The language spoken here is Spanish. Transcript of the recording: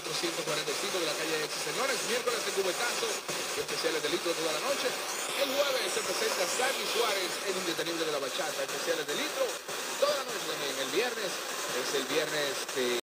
445 de la calle X. Señores, miércoles de cubetazo, especiales de litro toda la noche. El jueves se presenta Sammy Suárez, el indetenible de la bachata, especiales de litro toda la noche también. El viernes es el viernes de